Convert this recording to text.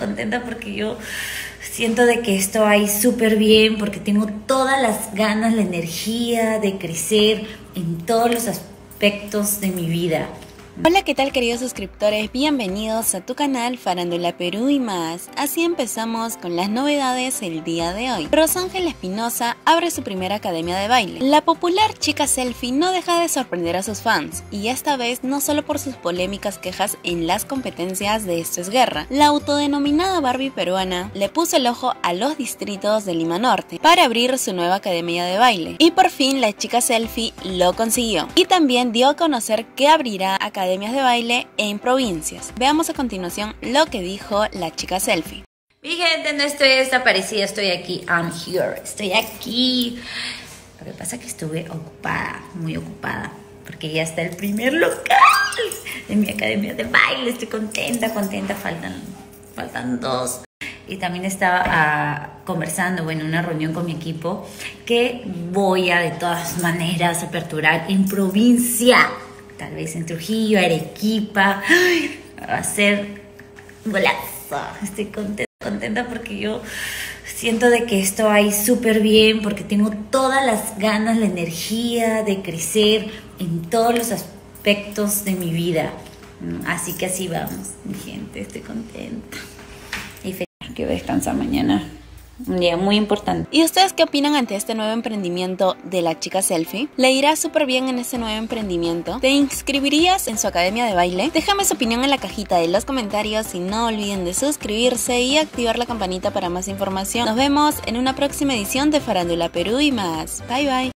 contenta porque yo siento de que estoy súper bien, porque tengo todas las ganas, la energía de crecer en todos los aspectos de mi vida. Hola, ¿qué tal, queridos suscriptores? Bienvenidos a tu canal Farándula Perú y más. Así empezamos con las novedades el día de hoy. Rosángela Espinosa abre su primera academia de baile. La popular chica selfie no deja de sorprender a sus fans, y esta vez no solo por sus polémicas quejas en las competencias de Esto es Guerra. La autodenominada Barbie peruana le puso el ojo a los distritos de Lima Norte para abrir su nueva academia de baile. Y por fin la chica selfie lo consiguió. Y también dio a conocer que abrirá academias de baile en provincias. Veamos a continuación lo que dijo la chica selfie. Mi gente, no estoy desaparecida, estoy aquí. I'm here, estoy aquí. Lo que pasa es que estuve ocupada, muy ocupada, porque ya está el primer local de mi academia de baile. Estoy contenta, faltan dos. Y también estaba conversando, en una reunión con mi equipo, que voy a de todas maneras aperturar en provincia. Tal vez en Trujillo, Arequipa. ¡Ay! Va a ser golazo. Estoy contenta porque yo siento de que estoy súper bien, porque tengo todas las ganas, la energía de crecer en todos los aspectos de mi vida. Así que así vamos, mi gente. Estoy contenta y feliz. Que voy a descansar mañana. Un día muy importante. ¿Y ustedes qué opinan ante este nuevo emprendimiento de la chica selfie? ¿Le irá súper bien en este nuevo emprendimiento? ¿Te inscribirías en su academia de baile? Déjame su opinión en la cajita de los comentarios y no olviden de suscribirse y activar la campanita para más información. Nos vemos en una próxima edición de Farándula Perú y más. Bye bye.